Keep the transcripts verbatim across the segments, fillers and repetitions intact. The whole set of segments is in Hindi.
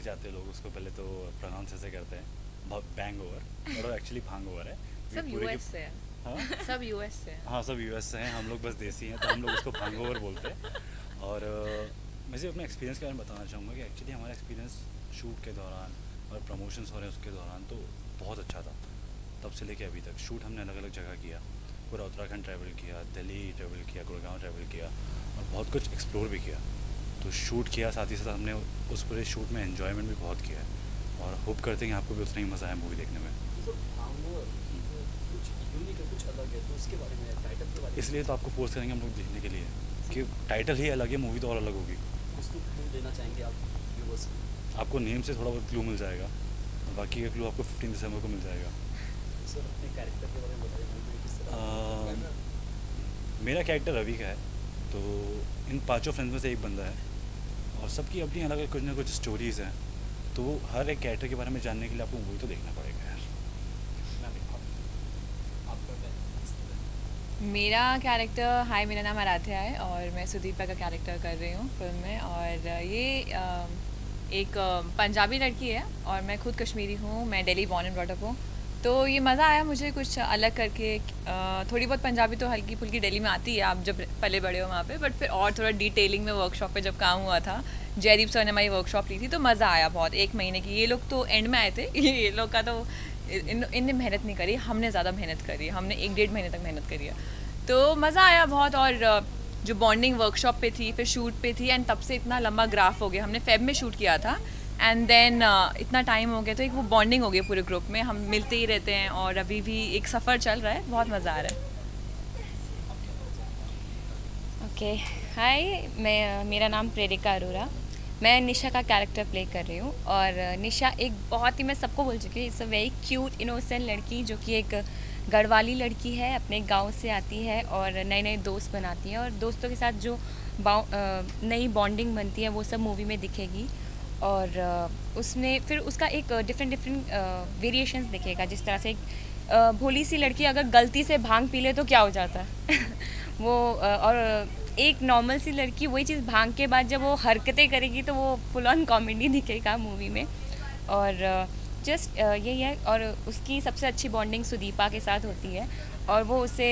जाते हैं लोग उसको पहले तो प्रोनाउंस ऐसे करते हैं बैंग ओवर, और एक्चुअली भांग ओवर है। सब यूएस से है। हाँ सब यूएस से है। हाँ सब यूएस से हैं, हम लोग बस देसी हैं तो हम लोग उसको भांग ओवर बोलते हैं। और मैं सिर्फ अपने एक्सपीरियंस के बारे में बताना चाहूँगा कि एक्चुअली हमारा एक्सपीरियंस शूट के दौरान और प्रमोशंस हो रहे हैं उसके दौरान तो बहुत अच्छा था। तब से लेके अभी तक शूट हमने अलग अलग जगह किया, पूरा उत्तराखंड ट्रैवल किया, दिल्ली ट्रैवल किया, गुड़गांव ट्रैवल किया और बहुत कुछ एक्सप्लोर भी किया। तो शूट किया, साथ ही साथ हमने उस पूरे शूट में एन्जॉयमेंट भी बहुत किया है और होप करते हैं कि आपको भी उतना ही मज़ा आया मूवी देखने में। कुछ अलग है तो उसके बारे में, टाइटल के बारे में इसलिए तो आपको फोर्स करेंगे हम लोग देखने के लिए कि टाइटल ही अलग है, मूवी तो और अलग होगी। कुछ तो क्लू देना चाहेंगे आप व्यूअर्स को? आपको नेम से थोड़ा बहुत क्लू मिल जाएगा, बाकी का क्लू आपको फिफ्टीन दिसंबर को मिल जाएगा। सर अपने कैरेक्टर के बारे में बताइए, किस तरह? मेरा कैरेक्टर रवि का है। तो इन पांचों फ्रेंड्स में से एक बंदा है और सबकी अपनी अलग अलग कुछ ना कुछ स्टोरीज़ हैं, तो वो हर एक कैरेक्टर के बारे में जानने के लिए आपको मूवी तो देखना पड़ेगा यार। मेरा कैरेक्टर, हाय मेरा नाम आराध्या है और मैं सुदीपा का कैरेक्टर कर रही हूँ फिल्म में। और ये अ, एक अ, पंजाबी लड़की है और मैं खुद कश्मीरी हूँ, मैं Delhi born and brought up हूँ। तो ये मज़ा आया मुझे कुछ अलग करके। अ, थोड़ी बहुत पंजाबी तो हल्की फुल्की दिल्ली में आती है, आप जब पले बड़े हो वहाँ पे, बट फिर और थोड़ा डिटेलिंग में वर्कशॉप पे जब काम हुआ था, जयदीप सर ने हमारी वर्कशॉप ली थी तो मज़ा आया बहुत। एक महीने की, ये लोग तो एंड में आए थे, ये लोग का तो इन इनने मेहनत नहीं करी, हमने ज़्यादा मेहनत करी, हमने एक डेढ़ महीने तक मेहनत करी है। तो मज़ा आया बहुत। और जो बॉन्डिंग वर्कशॉप पे थी, फिर शूट पे थी, एंड तब से इतना लंबा ग्राफ हो गया। हमने फेब में शूट किया था एंड देन uh, इतना टाइम हो गया तो एक वो बॉन्डिंग हो गई पूरे ग्रुप में, हम मिलते ही रहते हैं और अभी भी एक सफ़र चल रहा है, बहुत मज़ा आ रहा है। ओके हाय, मैं मेरा नाम प्रेरिका अरोरा, मैं निशा का कैरेक्टर प्ले कर रही हूँ। और निशा एक बहुत ही, मैं सबको बोल चुकी हूँ, it's a very cute innocent लड़की जो कि एक गढ़वाली लड़की है, अपने गांव से आती है और नए नए दोस्त बनाती है और दोस्तों के साथ जो नई बॉन्डिंग बनती है वो सब मूवी में दिखेगी। और उसने फिर उसका एक डिफरेंट डिफरेंट वेरिएशंस दिखेगा, जिस तरह से एक भोली सी लड़की अगर गलती से भांग पी ले तो क्या हो जाता है वो, और एक नॉर्मल सी लड़की वही चीज़ भांग के बाद जब वो हरकतें करेगी तो वो फुल ऑन कॉमेडी दिखेगा मूवी में। और जस्ट यही है। और उसकी सबसे अच्छी बॉन्डिंग सुदीपा के साथ होती है और वो उसे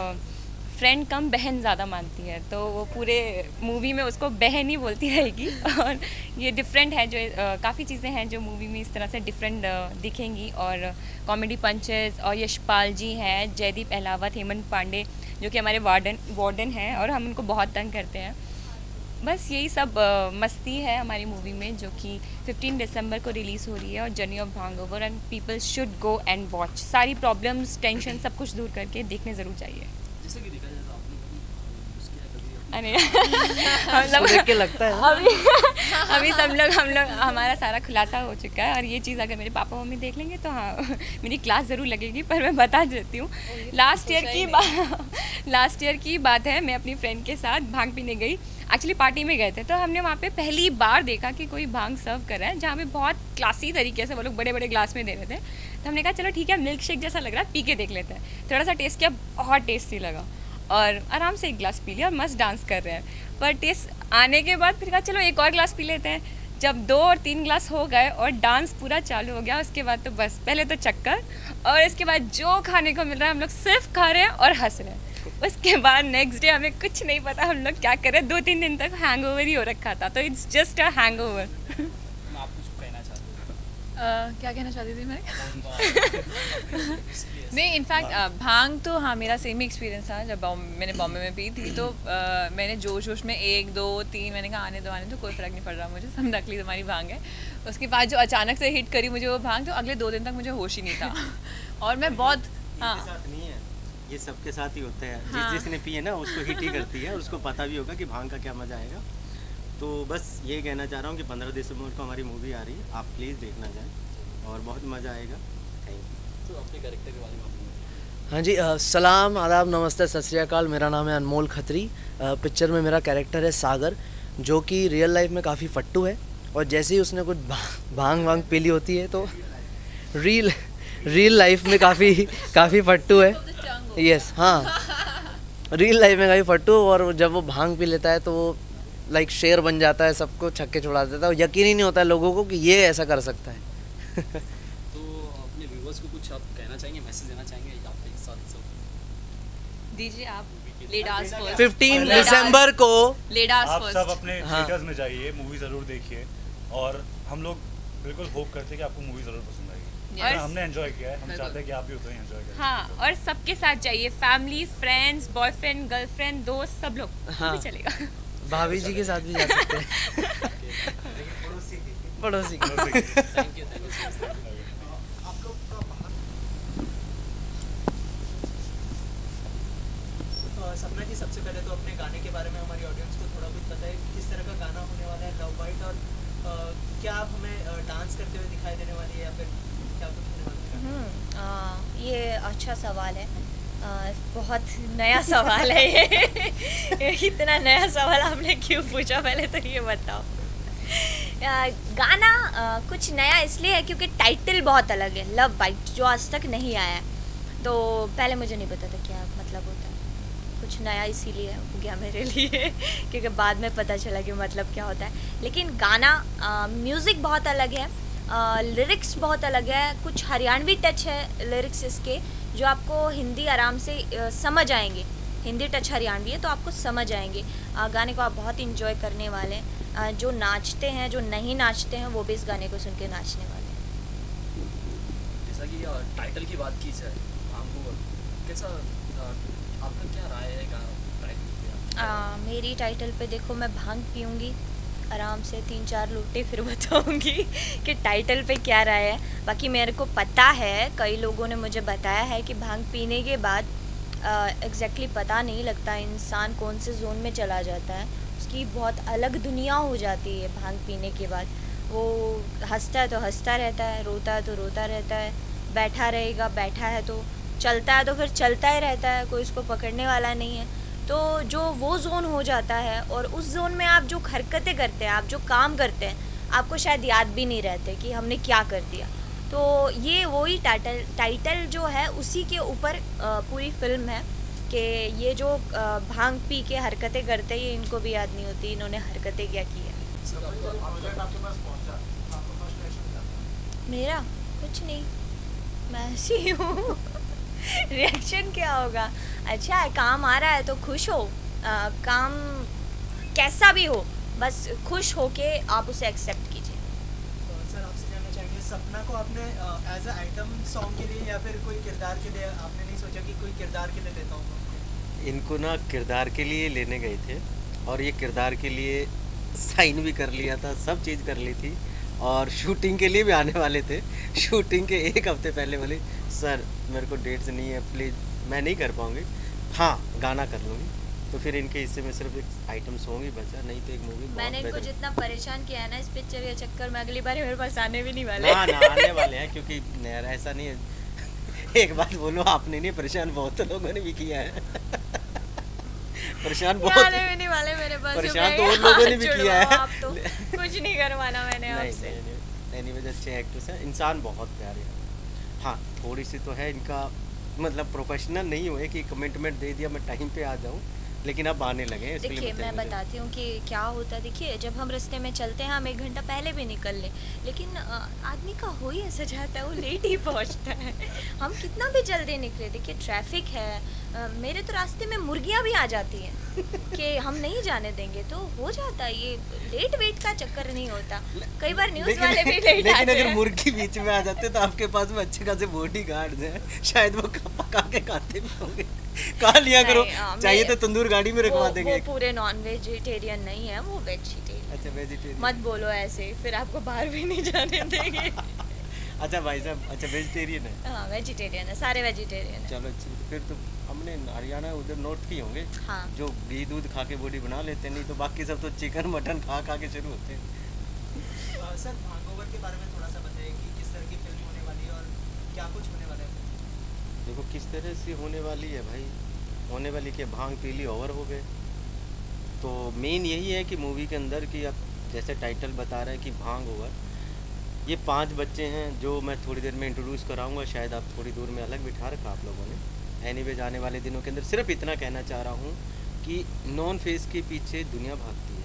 फ्रेंड कम बहन ज़्यादा मानती है, तो वो पूरे मूवी में उसको बहन ही बोलती रहेगी। और ये डिफरेंट है, जो काफ़ी चीज़ें हैं जो मूवी में इस तरह से डिफरेंट दिखेंगी। और कॉमेडी पंचेस और यशपाल जी हैं, जयदीप अहलावत, हेमंत पांडे जो कि हमारे वार्डन वार्डन हैं और हम उनको बहुत तंग करते हैं। बस यही सब आ, मस्ती है हमारी मूवी में, जो कि फिफ्टीन दिसंबर को रिलीज़ हो रही है। और journey of Bhangover, and people should go and watch. सारी प्रॉब्लम्स, टेंशन सब कुछ दूर करके देखने ज़रूर चाहिए। जैसे कि देखा जाए तो आपने उसके कभी अरे मतलब देख के लगता है अभी अभी सब लोग हम लोग हमारा सारा खुलासा हो चुका है। और ये चीज़ अगर मेरे पापा मम्मी देख लेंगे तो हाँ मेरी क्लास ज़रूर लगेगी, पर मैं बता देती हूँ। लास्ट ईयर की बात लास्ट ईयर की बात है, मैं अपनी फ्रेंड के साथ भांग पीने गई। एक्चुअली पार्टी में गए थे, तो हमने वहाँ पे पहली बार देखा कि कोई भांग सर्व कर रहा है, जहाँ पे बहुत क्लासी तरीके से वो लोग बड़े बड़े ग्लास में दे रहे थे। तो हमने कहा चलो ठीक है, मिल्क शेक जैसा लग रहा है, पी के देख लेते हैं। थोड़ा सा टेस्ट किया, बहुत टेस्टी लगा और आराम से एक गिलास पी लिया और मस्त डांस कर रहे हैं। पर टेस्ट आने के बाद फिर कहा चलो एक और गिलास पी लेते हैं। जब दो और तीन गिलास हो गए और डांस पूरा चालू हो गया, उसके बाद तो बस पहले तो चक्कर, और इसके बाद जो खाने को मिल रहा है हम लोग सिर्फ खा रहे हैं और हंस रहे हैं। उसके बाद नेक्स्ट डे हमें कुछ नहीं पता हम लोग क्या कर रहे हैं। दो तीन दिन तक हैंगओवर ही हो रखा था, तो इट्स जस्ट अ हैंगओवर। आप कुछ कहना चाहते हो? uh, क्या कहना चाहती थी मैं नहीं, इनफैक्ट भांग तो हाँ मेरा सेम ही एक्सपीरियंस था। जब मैंने बॉम्बे में पी थी तो uh, मैंने जोश जोश में एक दो तीन मैंने कहा आने दो आने दो, कोई फ़र्क नहीं पड़ रहा मुझे, सब नकली तुम्हारी भांग है। उसके बाद जो अचानक से हिट करी मुझे वो भांग, तो अगले दो दिन तक मुझे होश ही नहीं था। और मैं बहुत हाँ ये सबके साथ ही होता है, हाँ। जिस जिसने पिए ना उसको हिट ही करती है, उसको पता भी होगा कि भांग का क्या मज़ा आएगा। तो बस ये कहना चाह रहा हूँ कि पंद्रह दिसंबर को हमारी मूवी आ रही है, आप प्लीज़ देखना जाएं और बहुत मज़ा आएगा। Thank you. तो अपने कैरेक्टर के बारे में आप? हाँ जी, आ, सलाम आदाब नमस्ते सत श्री अकाल। मेरा नाम है अनमोल खत्री। आ, पिक्चर में मेरा कैरेक्टर है सागर, जो कि रियल लाइफ में काफ़ी फट्टू है। और जैसे ही उसने कुछ भांग वांग पी ली होती है तो रियल रियल लाइफ में काफ़ी काफ़ी फट्टू है। यस yes, हाँ रियल लाइफ में काफ़ी फट्टू। और जब वो भांग पी लेता है तो वो लाइक शेर बन जाता है, सबको छक्के छुड़ा देता है और यकीन ही नहीं होता है लोगों को कि ये ऐसा कर सकता है। तो अपने व्यूवर्स को कुछ आप कहना चाहेंगे, मैसेज देना चाहेंगे आप एक साथ सब? दीजिए आप लेड आस फर्स्ट। फिफ्टीन दिसंबर को लेड आस आप सब फर्स्ट। अपने हाँ। थिएटर्स में जाइए, मूवी ज़रूर देखिए और हम लोग बिल्कुल होप करते हैं कि आपको मूवी ज़रूर पसंद आएगी। Yes. और हमने एंजॉय किया है, हम बिल्कुल। चाहते हैं कि आप भी उतना ही एंजॉय करें। हाँ, और सबके साथ जाइए, फैमिली, फ्रेंड्स, बॉयफ्रेंड, गर्लफ्रेंड, दोस्त, सब लोग, हाँ। भी चलेगा। भाभी जी के साथ भी जा सकते हैं। पड़ोसी के। चलो, ठीक है। थैंक यू थैंक यू सपना जी, सबसे पहले तो अपने गाने के बारे में हमारी ऑडियंस को थोड़ा कुछ बताइए, किस तरह का गाना होने वाला है लव बाइट, और अ, क्या आप हमें डांस करते हुए दिखाई देने वाली है या फिर क्या कुछ होने वाला है? हम्म, आ, ये अच्छा सवाल है, आ, बहुत नया सवाल है ये। इतना नया सवाल आपने क्यों पूछा, पहले तो ये बताओ। आ, गाना आ, कुछ नया इसलिए है क्योंकि टाइटल बहुत अलग है, लव बाइट, जो आज तक नहीं आया है। तो पहले मुझे नहीं पता था क्या मतलब होता है, कुछ नया इसीलिए हो गया मेरे लिए क्योंकि बाद में पता चला कि मतलब क्या होता है। लेकिन गाना, म्यूज़िक बहुत अलग है, लिरिक्स बहुत अलग है, कुछ हरियाणवी टच है लिरिक्स इसके, जो आपको हिंदी आराम से आ, समझ आएंगे। हिंदी टच हरियाणवी है तो आपको समझ आएंगे। आ, गाने को आप बहुत इंजॉय करने वाले हैं। आ, जो नाचते हैं, जो नहीं नाचते हैं, वो भी इस गाने को सुन के नाचने वाले हैं। जैसा कि टाइटल की बात की जाए, भांगू कैसा, अ, आपका क्या राय है टाइटल पे? आ, मेरी टाइटल पे देखो, मैं भांग पीऊँगी आराम से, तीन चार लोटे, फिर बताऊँगी कि टाइटल पे क्या राय है। बाकी मेरे को पता है, कई लोगों ने मुझे बताया है कि भांग पीने के बाद एग्जैक्टली पता नहीं लगता इंसान कौन से जोन में चला जाता है, उसकी बहुत अलग दुनिया हो जाती है भांग पीने के बाद। वो हंसता है तो हंसता रहता है, रोता है तो रोता रहता है, बैठा रहेगा, बैठा है तो चलता है तो फिर चलता ही रहता है, कोई उसको पकड़ने वाला नहीं है। तो जो वो जोन हो जाता है, और उस जोन में आप जो हरकतें करते हैं, आप जो काम करते हैं, आपको शायद याद भी नहीं रहते कि हमने क्या कर दिया। तो ये वही टाइटल टाइटल जो है उसी के ऊपर पूरी फिल्म है कि ये जो भांग पी के हरकतें करते हैं, इनको भी याद नहीं होती इन्होंने हरकतें क्या की है। मेरा कुछ नहीं, मैं ऐसी ही हूँ। रिएक्शन क्या होगा, अच्छा है, काम आ रहा है तो खुश हो, आ, काम कैसा भी हो, बस खुश हो के आप उसे एक्सेप्ट कीजिए। तो सर, आपसे जानना चाहेंगे, सपना को आपने एज अ आइटम सॉन्ग के लिए या फिर कोई किरदार के लिए आपने नहीं सोचा कि कोई किरदार के लिए लेता हूँ? इनको ना किरदार के लिए लेने गए थे और ये किरदार के लिए साइन भी कर लिया था, सब चीज़ कर ली थी और शूटिंग के लिए भी आने वाले थे। शूटिंग के एक हफ्ते पहले बोले सर मेरे को डेट्स नहीं है, प्लीज़ मैं नहीं कर पाऊँगी, हाँ गाना कर लूँगी। तो फिर इनके हिस्से में सिर्फ एक आइटम सॉन्ग ही बचा, नहीं तो एक मूवी। मैंने इनको जितना परेशान किया है ना इस पिक्चर के चक्कर में, अगली बार मेरे पास आने भी नहीं वाले। हाँ ना, आने वाले हैं, क्योंकि यार ऐसा नहीं है। एक बात बोलो, आपने नहीं, परेशान बहुत लोगों ने भी किया है। परेशान बहुत आने भी नहीं वाले मेरे पास, परेशान तो उन लोगों ने भी किया है। आप तो कुछ नहीं करवाना मैंने आपसे। एनीवेज अच्छे एक्टर्स हैं, इंसान बहुत प्यारे हैं। हाँ थोड़ी सी तो है इनका, मतलब प्रोफेशनल नहीं हुए कि कमिटमेंट दे दिया मैं टाइम पे आ जाऊँ, लेकिन अब आने लगे हैं। देखिए मैं बताती हूँ कि क्या होता है। देखिए जब हम रास्ते में चलते हैं, हम एक घंटा पहले भी निकल लें, लेकिन आदमी का हो ही ऐसा जाता है, वो लेट ही पहुँचता है। हम कितना भी जल्दी निकले, देखिए ट्रैफिक है, आ, मेरे तो रास्ते में मुर्गियाँ भी आ जाती हैं कि हम नहीं जाने देंगे, तो हो जाता है। ये लेट वेट का चक्कर नहीं होता, कई बार न्यूज़ वाले भी लेट आते हैं। लेकिन अगर मुर्गी बीच में आ जाते तो आपके पास में अच्छे खासे बॉडी गार्ड हैं, शायद वो पका के खाते भी होंगे। कहा लिया करो, चाहिए तो तंदूर गाड़ी में रखवा देंगे। वो पूरे नॉन वेजिटेरियन नहीं है, वो वेजिटेरियन। अच्छा वेजिटेरियन मत बोलो ऐसे, फिर आपको बाहर भी नहीं जाने देंगे। अच्छा भाई साहब, अच्छा वेजिटेरियन है? हाँ वेजिटेरियन है, सारे वेजिटेरियन है। चलो अच्छी, फिर तो हमने हरियाणा उधर नॉर्थ की होंगे। हाँ। जो घी दूध खा के बॉडी बना लेते, नहीं तो बाकी सब तो चिकन मटन खा खा के शुरू होते हैं। सर भांगओवर के बारे में थोड़ा सा बताइए कि किस तरह की फिल्म होने वाली है और क्या कुछ होने वाला है? देखो किस तरह से होने वाली है भाई, होने वाली कि भांग पीली ओवर हो गए। तो मेन यही है कि मूवी के अंदर कि अब जैसे टाइटल बता रहा है कि भांग ओवर, ये पांच बच्चे हैं जो मैं थोड़ी देर में इंट्रोड्यूस कराऊंगा, शायद आप थोड़ी दूर में अलग बिठा रखा आप लोगों ने। एनीवेज आने वाले दिनों के अंदर सिर्फ इतना कहना चाह रहा हूँ कि नॉन फेस के पीछे दुनिया भागती है,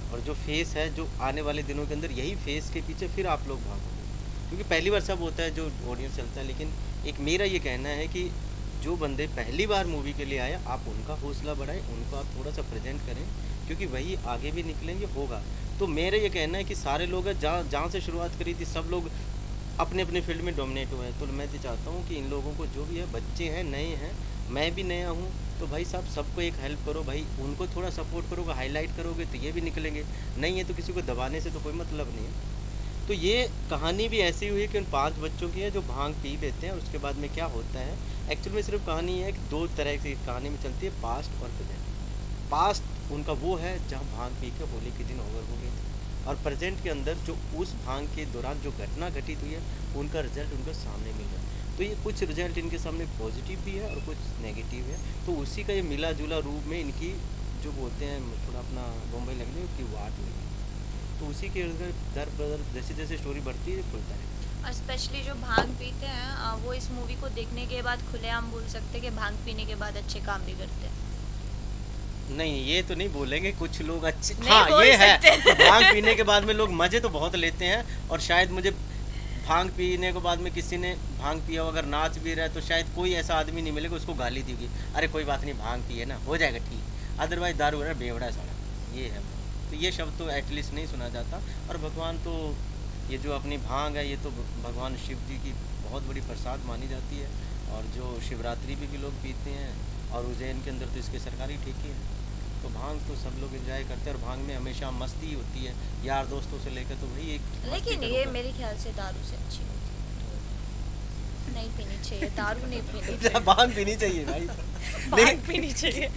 और जो फेस है जो आने वाले दिनों के अंदर यही फेस के पीछे फिर आप लोग भागोगे, क्योंकि पहली बार सब होता है जो ऑडियंस चलता है, लेकिन एक मेरा ये कहना है कि जो बंदे पहली बार मूवी के लिए आए आप उनका हौसला बढ़ाएं, उनको आप थोड़ा सा प्रेजेंट करें, क्योंकि वही आगे भी निकलेंगे होगा। तो मेरा ये कहना है कि सारे लोग जहाँ जहाँ से शुरुआत करी थी सब लोग अपने अपने फील्ड में डोमिनेट हुए हैं, तो मैं तो चाहता हूँ कि इन लोगों को जो भी है, बच्चे हैं नए हैं, मैं भी नया हूँ, तो भाई साहब सबको एक हेल्प करो भाई, उनको थोड़ा सपोर्ट करोगे, हाईलाइट करोगे तो ये भी निकलेंगे, नहीं है तो किसी को दबाने से तो कोई मतलब नहीं है। तो ये कहानी भी ऐसी हुई कि उन पांच बच्चों की है जो भांग पी लेते हैं, उसके बाद में क्या होता है, एक्चुअल में सिर्फ कहानी है कि दो तरह की कहानी में चलती है, पास्ट और प्रेजेंट। पास्ट उनका वो है जहाँ भांग पी के होली के दिन ओवर हो गई थी, और प्रेजेंट के अंदर जो उस भांग के दौरान जो घटना घटित हुई है उनका रिजल्ट उनके सामने मिल रहा है। तो ये कुछ रिजल्ट इनके सामने पॉजिटिव भी है और कुछ नेगेटिव है, तो उसी का ये मिला जुला रूप में इनकी जो बोलते हैं थोड़ा अपना बॉम्बे लगने की वाट लगी, तो उसी के दर बदर जैसे जैसे स्टोरी बढ़ती है खुलता है। और स्पेशली जो भांग पीते हैं आ, वो इस मूवी को देखने के बाद खुलेआम बोल सकते हैं कि भांग पीने के बाद अच्छे काम भी करते हैं। नहीं ये तो नहीं बोलेंगे, कुछ लोग अच्छे नहीं हाँ बोल ये है सकते। भांग पीने के बाद में लोग मजे तो बहुत लेते हैं, और शायद मुझे भांग पीने के बाद में किसी ने भांग पिया हो अगर नाच भी रहा है तो शायद कोई ऐसा आदमी नहीं मिलेगा उसको गाली देगी, अरे कोई बात नहीं भांग पिए ना हो जाएगा ठीक, अदरवाइज दारू वगैरह बेवड़ा सारा ये है। तो ये शब्द तो एटलीस्ट नहीं सुना जाता। और भगवान तो ये जो अपनी भांग है ये तो भगवान शिव जी की बहुत बड़ी प्रसाद मानी जाती है, और जो शिवरात्रि भी, भी लोग पीते हैं, और उज्जैन के अंदर तो इसके सरकारी ठेके हैं, तो भांग तो सब लोग एंजॉय करते हैं, और भांग में हमेशा मस्ती होती है यार दोस्तों से लेकर, तो वही एक लेकिन ये मेरे ख्याल से दारू से अच्छी होती है, नहीं पीनी चाहिए, दारू नहीं पीनी चाहिए। भांग पीनी चाहिए भाई भांग पीनी चाहिए।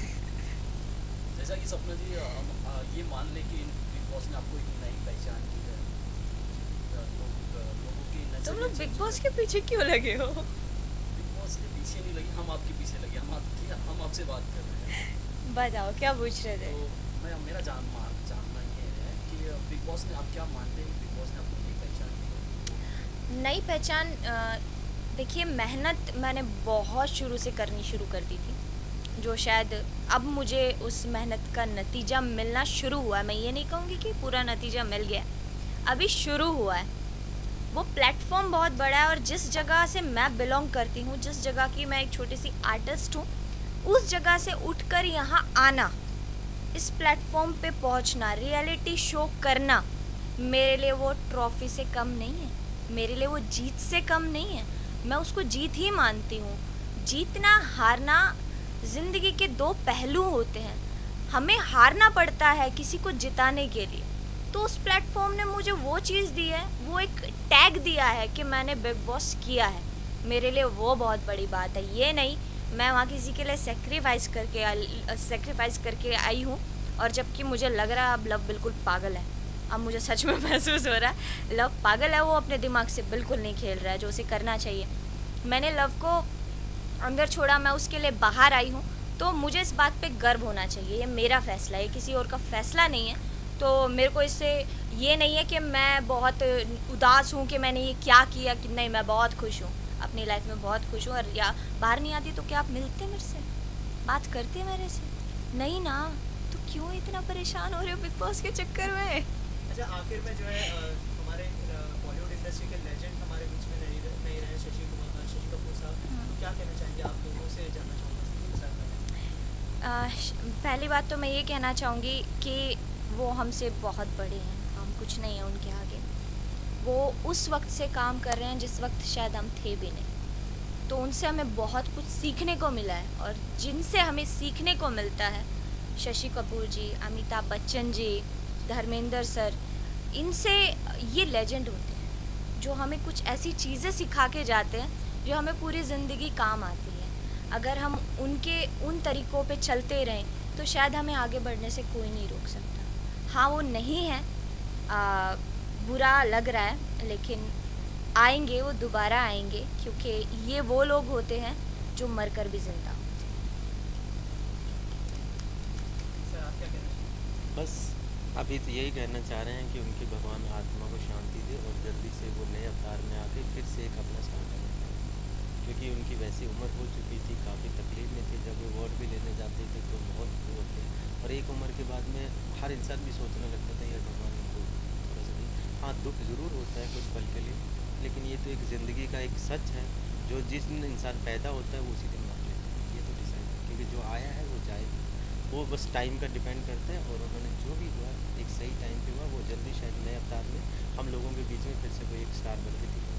जैसा कि सपना जी हम आ, ये मान लें कि बिग बॉस ने आपको एक नई पहचान की है, लोग लोगों की नजर तुम लोग बिग बॉस के पीछे क्यों लगे हो? बिग बॉस के पीछे नहीं लगे, हम आपके पीछे लगे, हम आपकी हम आपसे बात कर रहे हैं। बताओ क्या पूछ रहे थे? तो मैं मेरा जान मान जानना ये है कि बिग बॉस ने आप क्या मानते हैं बिग बॉस ने आपको नई पहचान की? नई पहचान देखिए, मेहनत मैंने बहुत शुरू से करनी शुरू कर दी थी, जो शायद अब मुझे उस मेहनत का नतीजा मिलना शुरू हुआ है। मैं ये नहीं कहूँगी कि पूरा नतीजा मिल गया, अभी शुरू हुआ है। वो प्लेटफॉर्म बहुत बड़ा है, और जिस जगह से मैं बिलोंग करती हूँ, जिस जगह की मैं एक छोटी सी आर्टिस्ट हूँ, उस जगह से उठकर यहाँ आना, इस प्लेटफॉर्म पे पहुँचना, रियलिटी शो करना, मेरे लिए वो ट्रॉफी से कम नहीं है, मेरे लिए वो जीत से कम नहीं है। मैं उसको जीत ही मानती हूँ। जीतना हारना ज़िंदगी के दो पहलू होते हैं, हमें हारना पड़ता है किसी को जिताने के लिए। तो उस प्लेटफॉर्म ने मुझे वो चीज़ दी है, वो एक टैग दिया है कि मैंने बिग बॉस किया है, मेरे लिए वो बहुत बड़ी बात है। ये नहीं मैं वहाँ किसी के लिए सेक्रीफाइस करके सेक्रीफाइस करके आई हूँ, और जबकि मुझे लग रहा है अब लव बिल्कुल पागल है, अब मुझे सच में महसूस हो रहा है लव पागल है, वो अपने दिमाग से बिल्कुल नहीं खेल रहा है जो उसे करना चाहिए। मैंने लव को अंदर छोड़ा, मैं उसके लिए बाहर आई हूँ, तो मुझे इस बात पे गर्व होना चाहिए। ये मेरा फ़ैसला है, किसी और का फ़ैसला नहीं है। तो मेरे को इससे ये नहीं है कि मैं बहुत उदास हूँ कि मैंने ये क्या किया, कि नहीं, मैं बहुत खुश हूँ, अपनी लाइफ में बहुत खुश हूँ। और या बाहर नहीं आती तो क्या आप मिलते मेरे से, बात करते मेरे से? नहीं ना, तो क्यों इतना परेशान हो रहे हो बिग बॉस के चक्कर में? अच्छा, आखिर में जो है हमारे बॉलीवुड इंडस्ट्री के लेजेंड हमारे बीच में नहीं रहे नहीं रहे शशि कुमार शशि कपूर साहब, तो क्या कहना चाहेंगे आप लोगों से जानना चाहूँगा? पहली बात तो मैं ये कहना चाहूँगी कि वो हमसे बहुत बड़े हैं, हम कुछ नहीं हैं उनके आगे। वो उस वक्त से काम कर रहे हैं जिस वक्त शायद हम थे भी नहीं, तो उनसे हमें बहुत कुछ सीखने को मिला है। और जिनसे हमें सीखने को मिलता है, शशि कपूर जी, अमिताभ बच्चन जी, धर्मेंद्र सर, इनसे ये लेजेंड होते हैं जो हमें कुछ ऐसी चीज़ें सिखा के जाते हैं जो हमें पूरी ज़िंदगी काम आती है। अगर हम उनके उन तरीक़ों पे चलते रहें तो शायद हमें आगे बढ़ने से कोई नहीं रोक सकता। हाँ, वो नहीं है, आ, बुरा लग रहा है, लेकिन आएंगे, वो दोबारा आएंगे, क्योंकि ये वो लोग होते हैं जो मरकर भी ज़िंदा होते हैं। सर, आप क्या कहना चाहेंगे? बस अभी तो यही कहना चाह रहे हैं कि उनकी भगवान आत्मा को शांति दे, और जल्दी से वो नए अवतार में आके फिर से एक अपना सामना करते हैं, क्योंकि उनकी वैसी उम्र हो चुकी थी, काफ़ी तकलीफ में थी, जब वो वोट भी लेने जाते थे तो बहुत वो थे। और एक उम्र के बाद में हर इंसान भी सोचने लगता था यार भगवान हमको थोड़ा सा नहीं। हाँ, दुख ज़रूर होता है कुछ पल के लिए, लेकिन ये तो एक ज़िंदगी का एक सच है, जो जिस दिन इंसान पैदा होता है वो उसी दिन मर लेता है, ये तो डिसाइड है, क्योंकि जो आया है वो जाएगा, वो बस टाइम का डिपेंड करता है। और उन्होंने जो भी हुआ एक सही टाइम पे हुआ, वो जल्दी शायद नए अवतार में हम लोगों के बीच में फिर से कोई एक स्टार बन के दिखे।